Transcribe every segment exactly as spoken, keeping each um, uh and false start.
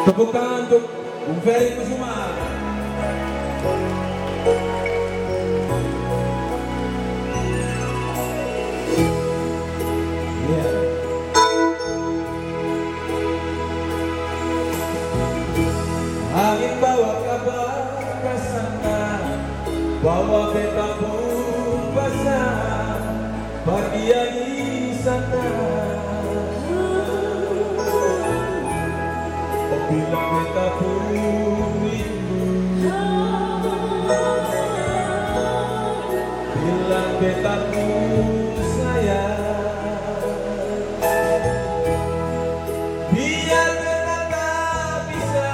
Tepuk tangan untuk Bung Ferry Kusuma. Yeah. Angin bawa kabar ke sana, bawa beta pun basah, pergi di sana. Bila beta pun rindu, bila beta pun sayang, biar beta tak bisa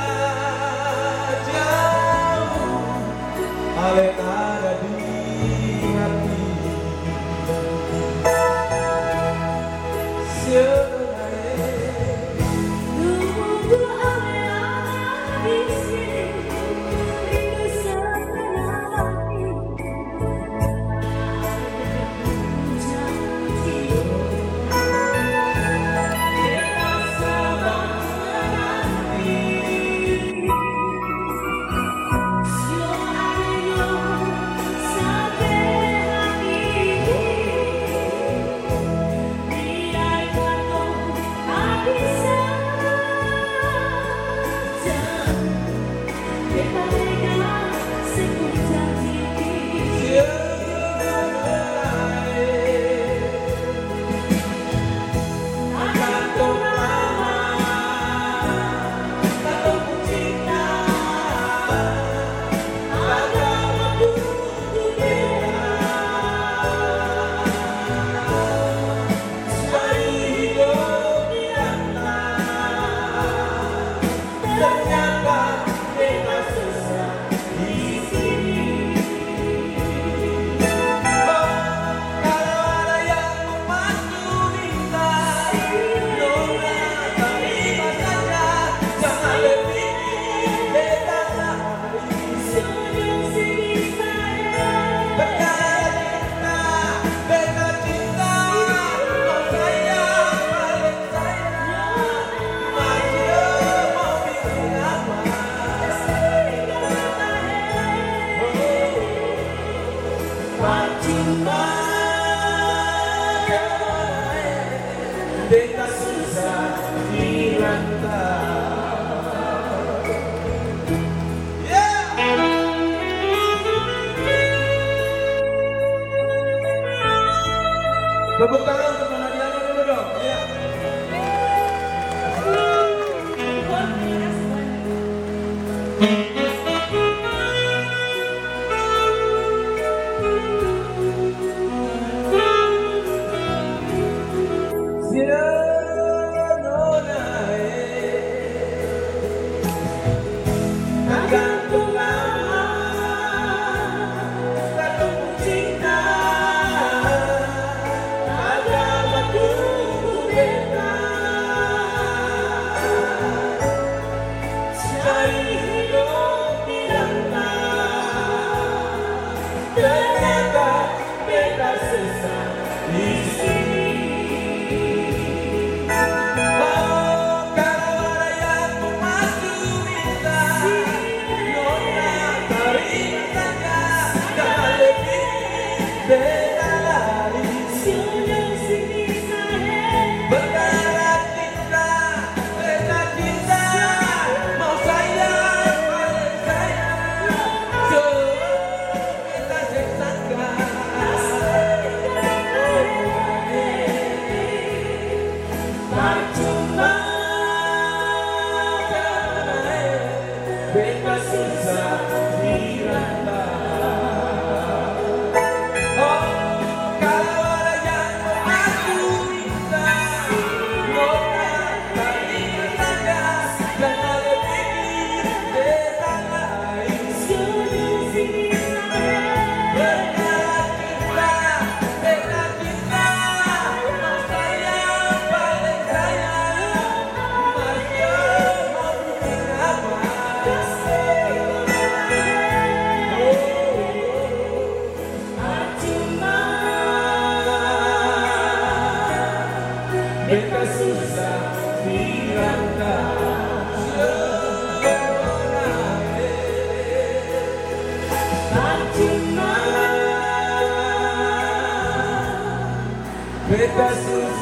jauh, ale ada di hati. Beta susah dirantau. Yeah. Tepuk tangan untuk Nadia dulu dong. Yeah. Beta susah dirantau. Oh, kalau ada yang aku minta, nona terima saja, jangan berpikir beta lain. Berkat cinta, beta cinta, mau sayang paling sayang, masih mau bikin apa? Beta susah dirantau. beta sudah